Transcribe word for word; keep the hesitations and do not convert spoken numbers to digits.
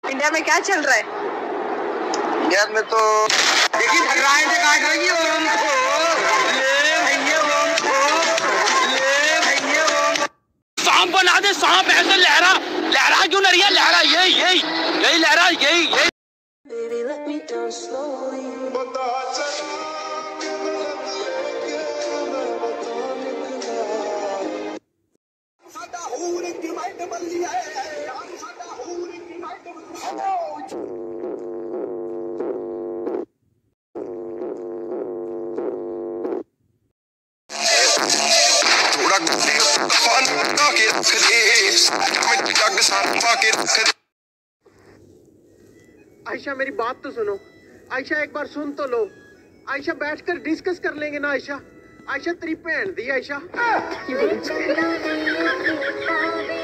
India में क्या चल रहा है? इंडिया में तो देखिए भगवान से काट रही है उनको, ले भैया उनको, ले भैया उनको। सांप बना दे, सांप ऐसे लहरा लहरा क्यों नहीं है? लहरा यही यही यही लहरा यही यही। Baby, let me down slowly. सादा हूर की माइंड बल्ली है, सादा हूर की माइंड थोड़ा पानी बना के रख दे, में जग सारा के रख दे। आयशा मेरी बात तो सुनो। आयशा एक बार सुन तो लो। आयशा बैठकर डिस्कस कर लेंगे ना। आयशा आयशा तेरी भैन दी आयशा।